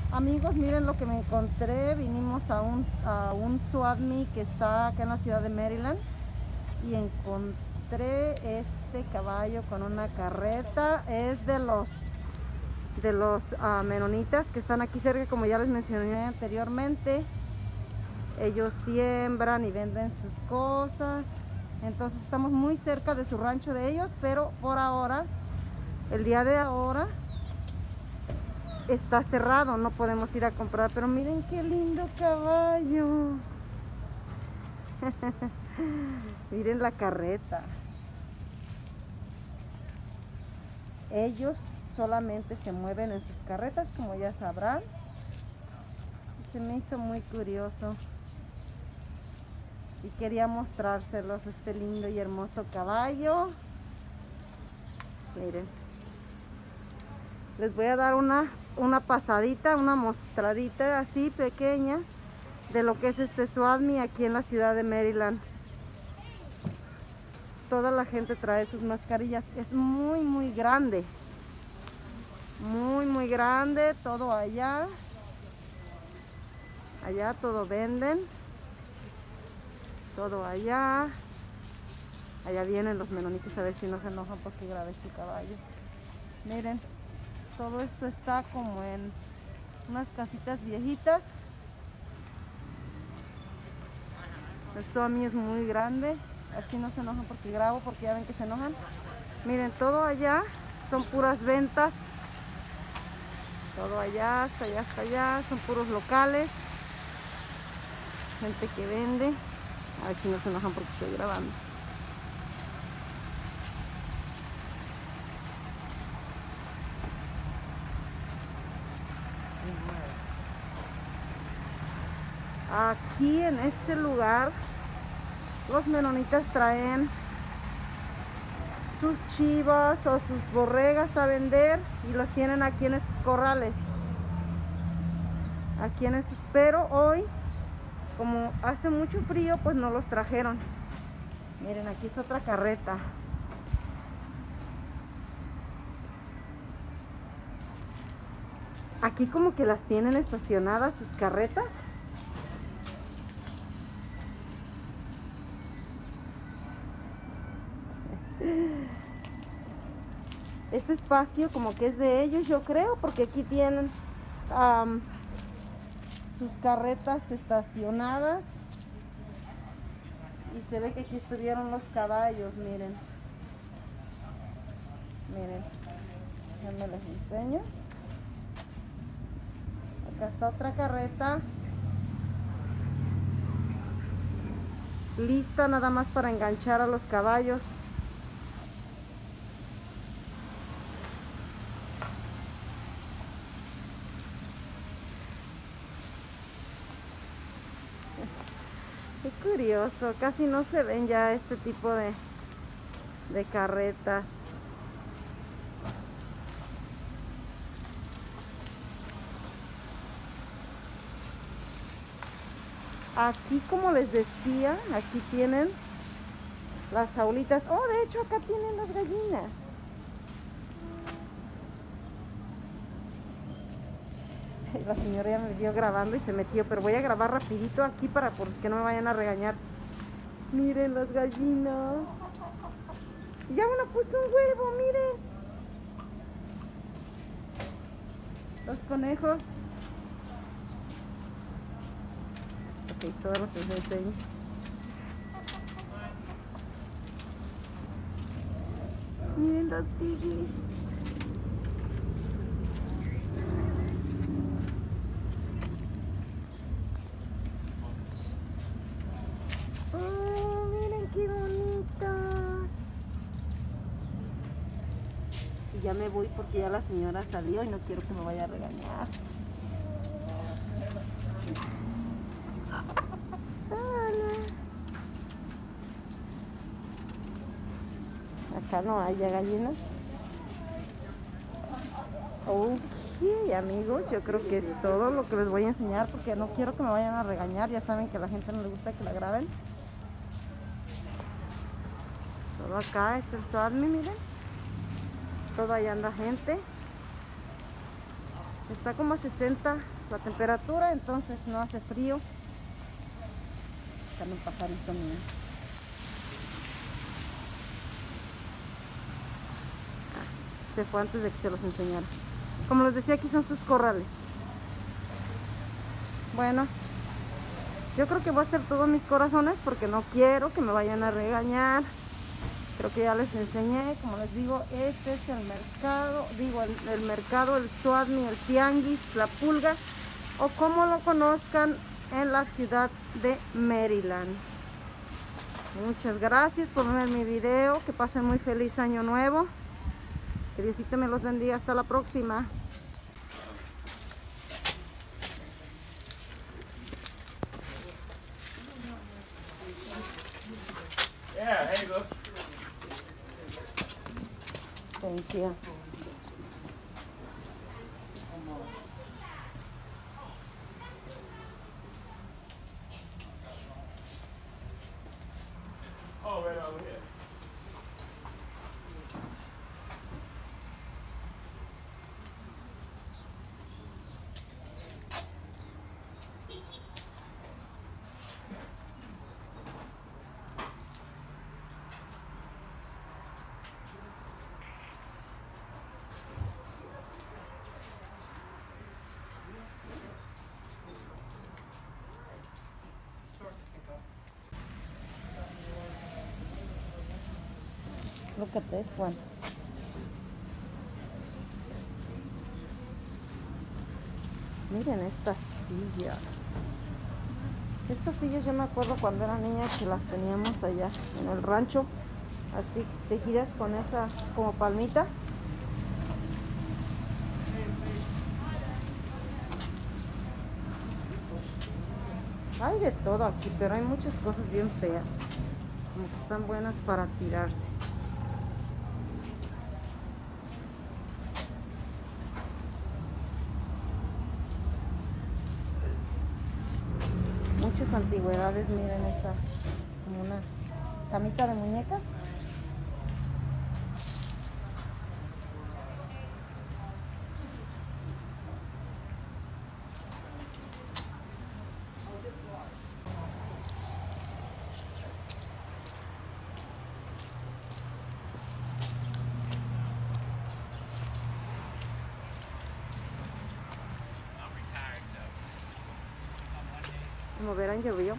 Amigos, miren lo que me encontré. Vinimos a un SWAT-Me que está acá en la ciudad de Maryland y encontré este caballo con una carreta. Es de los menonitas que están aquí cerca, como ya les mencioné anteriormente. Ellos siembran y venden sus cosas, entonces estamos muy cerca de su rancho de ellos, pero por ahora, el día de ahora, está cerrado, no podemos ir a comprar. Pero miren qué lindo caballo. Miren la carreta. Ellos solamente se mueven en sus carretas, como ya sabrán. Y se me hizo muy curioso y quería mostrárselos, este lindo y hermoso caballo. Miren, les voy a dar una pasadita, una mostradita así pequeña de lo que es este SWAT-Me aquí en la ciudad de Maryland. Toda la gente trae sus mascarillas. Es muy grande, muy grande. Todo allá todo venden, todo allá vienen los menonitas, a ver si no se enojan porque grabé su caballo. Miren, todo esto está como en unas casitas viejitas. El SWAT-Me es muy grande, así no se enojan porque grabo, porque ya ven que se enojan. Miren, todo allá son puras ventas. Todo allá, hasta allá, son puros locales. Gente que vende. A ver si no se enojan porque estoy grabando. Aquí en este lugar, los menonitas traen sus chivas o sus borregas a vender y los tienen aquí en estos corrales. Aquí en estos, pero hoy, como hace mucho frío, pues no los trajeron. Miren, aquí está otra carreta. Aquí como que las tienen estacionadas sus carretas. Este espacio como que es de ellos, yo creo, porque aquí tienen sus carretas estacionadas. Y se ve que aquí estuvieron los caballos, miren. Miren, ya me les enseño. Acá está otra carreta, lista nada más para enganchar a los caballos. Qué curioso, casi no se ven ya este tipo de carretas. Aquí, como les decía, aquí tienen las jaulitas. Oh, de hecho acá tienen las gallinas. La señora ya me vio grabando y se metió, pero voy a grabar rapidito aquí para que no me vayan a regañar. Miren las gallinas. Ya una puso un huevo, miren. Los conejos. Ok, todo lo que les enseño. Miren los piggies. Oh, miren qué bonitas. Y ya me voy porque ya la señora salió y no quiero que me vaya a regañar. Hola. Acá no hay ya gallinas. Ok, amigos, yo creo que es todo lo que les voy a enseñar porque no quiero que me vayan a regañar. Ya saben que a la gente no le gusta que la graben. Todo acá es el SWAT-Me, miren. Todo ahí anda gente. Está como a 60 la temperatura, entonces no hace frío. Están un pajarito mío. Se fue antes de que se los enseñara. Como les decía, aquí son sus corrales. Bueno, yo creo que voy a hacer todos mis corazones porque no quiero que me vayan a regañar. Creo que ya les enseñé. Como les digo, este es el mercado. Digo, el mercado, el Suadmi, el tianguis, la pulga, o como lo conozcan en la ciudad de Maryland. Muchas gracias por ver mi video. Que pasen muy feliz año nuevo. Que Diosito me los bendiga. Hasta la próxima. Yeah, there you go. Thank you. Oh, right over here. Look at this one. Miren estas sillas. Estas sillas yo me acuerdo cuando era niña que las teníamos allá en el rancho, así tejidas con esa como palmita. Hay de todo aquí, pero hay muchas cosas bien feas, como que están buenas para tirarse. Muchas antigüedades, miren esta, como una camita de muñecas. Como verán, llovió.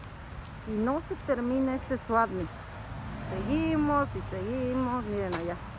Y no se termina este Suadmi. Seguimos y seguimos. Miren allá.